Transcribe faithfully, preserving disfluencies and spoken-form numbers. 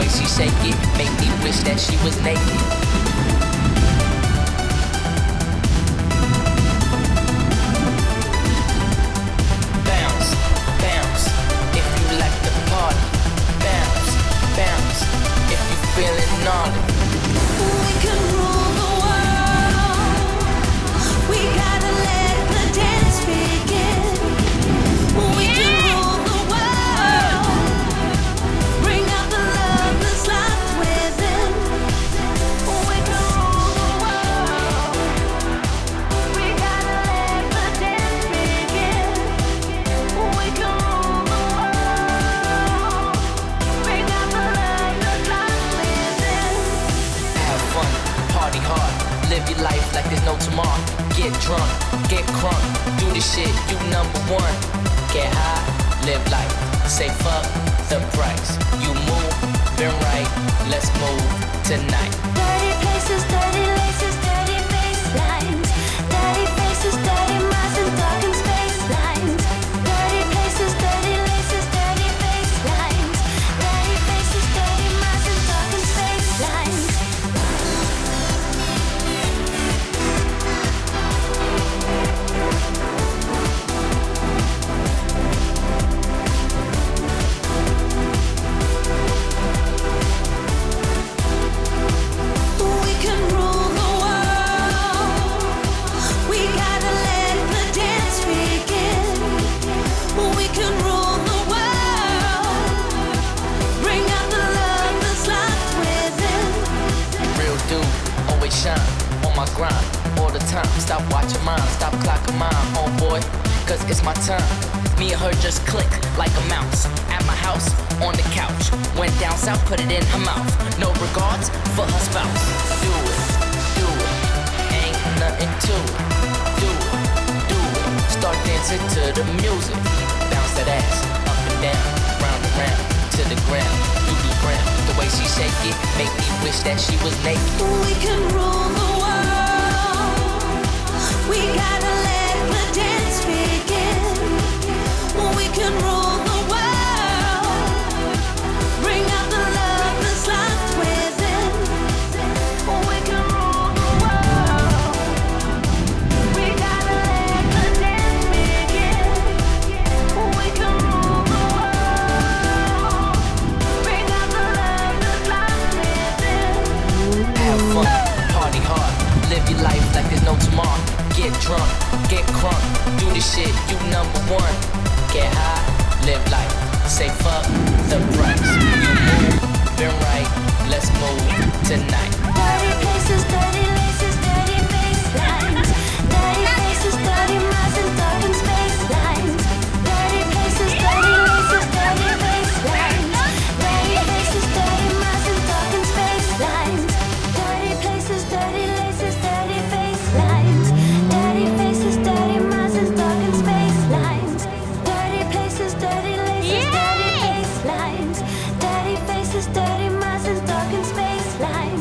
she shake it, make me wish that she was naked. Bounce, bounce, if you like the party. Bounce, bounce, if you feeling naughty. We can rule the world. We gotta let the dance begin. We can rule the world. Bring out the love that's locked within. We can rule the world. We gotta let the dance begin. We can rule the world. Bring out the love that's locked within. Have fun, party hard, live your life like there's no tomorrow. Get drunk, get crunk, do the shit, you number one. Get high, live life, say fuck the price. You move, been right, let's move tonight. Dirty places, dirty laces, dirty baselines. Dirty faces, dirty minds and darkened space lines. Dirty places, dirty laces, dirty baselines. Dirty faces, dirty minds and darkened space lines. We can rule the world. We gotta let the dance begin. We can rule the world. Bring out the love that's locked within. Real dude, always shine, on my grind, all the time. Stop watching mine, stop clocking mine, homeboy, cause it's my time. Me and her just click like a mouse. At my house, on the couch. Went down south, put it in her mouth. No regards for her spouse. Do it, do it, ain't nothing to it. Do it, do it, start dancing to the music. Bounce that ass, up and down, round and round, to the ground, do the ground. The way she shake it, make me wish that she was naked. We can rule the world. We gotta let the dance begin. We can rule the world. Bring out the love that's locked within. We can rule the world. We gotta let the dance begin. We can rule the world. Bring out the love that's locked within. Have fun, party hard, live your life like there's no tomorrow. Get drunk, get crunk, do the shit, you number one. Get high, live life, say fuck the price. You move, been right, let's move tonight. Dirty places, dirty laces, dirty baselines. Dirty faces, dirty minds and darkened space lines. Dirty places, dirty laces, dirty baselines. Dirty faces, dirty minds and darkened space lines. Dirty places, dirty laces, dirty baselines. Dirty faces, dirty minds and darkened space lines. Dirty places, dirty laces, dirty baselines. Dirty faces, dirty minds and darkened space lines.